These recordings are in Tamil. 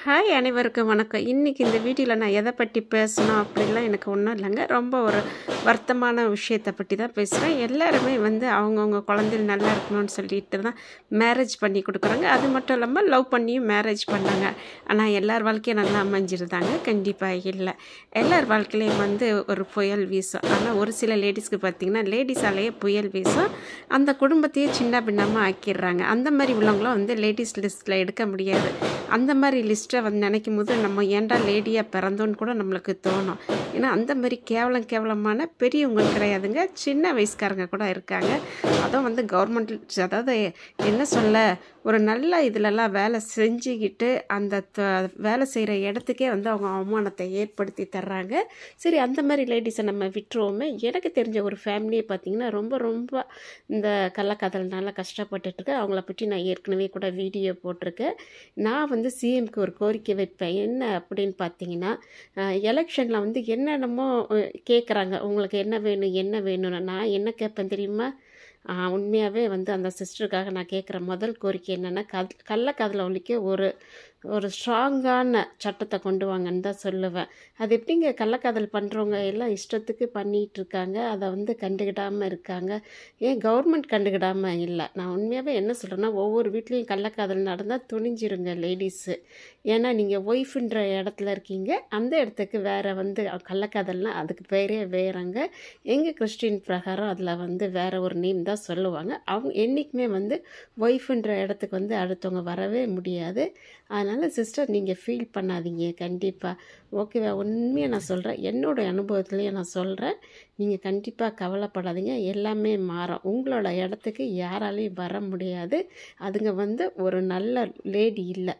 ஹாய் அனைவருக்கும் வணக்கம். இன்றைக்கி இந்த வீடியோவில் நான் எதை பற்றி பேசணும் அப்படின்லாம் எனக்கு ஒன்றும் இல்லைங்க. ரொம்ப ஒரு வருத்தமான விஷயத்தை பற்றி தான் பேசுகிறேன். எல்லாருமே அவங்கவுங்க குழந்தைகள் நல்லா இருக்கணும்னு சொல்லிட்டு தான் மேரேஜ் பண்ணி கொடுக்குறாங்க. அது மட்டும் இல்லாமல் லவ் பண்ணியும் மேரேஜ் பண்ணாங்க. ஆனால் எல்லார் வாழ்க்கையும் நல்லா அமைஞ்சிருந்தாங்க? கண்டிப்பாக இல்லை. எல்லார் வாழ்க்கையிலையும் ஒரு புயல் வீசும். ஆனால் ஒரு சில லேடிஸ்க்கு பார்த்திங்கன்னா லேடிஸாலேயே புயல் வீசும், அந்த குடும்பத்தையே சின்ன பின்னமாக ஆக்கிடுறாங்க. அந்த மாதிரி உள்ளவங்களும் லேடிஸ் லிஸ்ட்டில் எடுக்க முடியாது. அந்த மாதிரி லிஸ்ட்டை நினைக்கும் போது நம்ம ஏன்டா லேடியாக பிறந்தோன்னு கூட நம்மளுக்கு தோணும். ஏன்னா அந்த மாதிரி கேவலமான பெரியவங்க கிடையாதுங்க, சின்ன வயசுக்காரங்க கூட இருக்காங்க. அதுவும் கவர்மெண்ட், அதாவது என்ன சொல்ல, ஒரு நல்ல இதிலெல்லாம் வேலை செஞ்சுக்கிட்டு அந்த வேலை செய்கிற இடத்துக்கே அவங்க அவமானத்தை ஏற்படுத்தி தர்றாங்க. சரி, அந்த மாதிரி லேடிஸை நம்ம விட்டுருவோமே. எனக்கு தெரிஞ்ச ஒரு ஃபேமிலியை பார்த்திங்கன்னா ரொம்ப இந்த கள்ளக்காதல்னால கஷ்டப்பட்டுட்ருக்கு. அவங்கள பற்றி நான் ஏற்கனவே கூட வீடியோ போட்டிருக்கேன். நான் சிஎம்க்கு ஒரு கோரிக்கை வைப்பேன். என்ன அப்படின்னு பார்த்தீங்கன்னா, எலெக்ஷனில் என்னென்னமோ கேட்குறாங்க, உங்களுக்கு என்ன வேணும்னு. நான் என்ன கேட்பேன் தெரியுமா? உண்மையாகவே அந்த சிஸ்டருக்காக நான் கேட்குற முதல் கோரிக்கை என்னென்னா, கள்ளக்காதலை ஒழிக்க ஒரு ஸ்ட்ராங்கான சட்டத்தை கொண்டு வாங்கன்னு தான் சொல்லுவேன். அது எப்படிங்க, கள்ளக்காதல் பண்ணுறவங்க எல்லாம் இஷ்டத்துக்கு பண்ணிகிட்ருக்காங்க, அதை கண்டுக்கிடாமல் இருக்காங்க. ஏன் கவர்மெண்ட் கண்டுக்கிடாமல் இல்லை? நான் உண்மையாகவே என்ன சொல்கிறேன்னா, ஒவ்வொரு வீட்லேயும் கள்ளக்காதல் நடந்தால் துணிஞ்சிருங்க லேடிஸு. ஏன்னா நீங்கள் ஒய்ஃபுன்ற இடத்துல இருக்கீங்க, அந்த இடத்துக்கு வேறு கள்ளக்காதல்னால் அதுக்கு பேரே வேறங்க. எங்கள் கிறிஸ்டின் பிரகாரம் அதில் வேறு ஒரு நேம் தான் சொல்லுவாங்க. அவங்க என்றைக்குமே ஒய்ஃபுன்ற இடத்துக்கு அடுத்தவங்க வரவே முடியாது. அதனால் சிஸ்டர், நீங்கள் ஃபீல் பண்ணாதீங்க. கண்டிப்பாக ஓகேவா? உண்மையாக நான் சொல்கிறேன், என்னோடய அனுபவத்துலேயே நான் சொல்கிறேன். நீங்கள் கண்டிப்பாக கவலைப்படாதீங்க, எல்லாமே மாறும். உங்களோட இடத்துக்கு யாராலையும் வர முடியாது. அதுங்க ஒரு நல்ல லேடி இல்லை.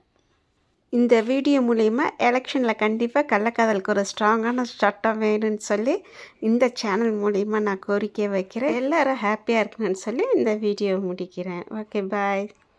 இந்த வீடியோ மூலயமா எலெக்ஷனில் கண்டிப்பாக கள்ளக்காதலுக்கு ஒரு ஸ்ட்ராங்கான சட்டம் வேணும்னு சொல்லி இந்த சேனல் மூலயமா நான் கோரிக்கை வைக்கிறேன். எல்லோரும் ஹாப்பியாக இருக்கணும்னு சொல்லி இந்த வீடியோ முடிக்கிறேன். ஓகே, பாய்.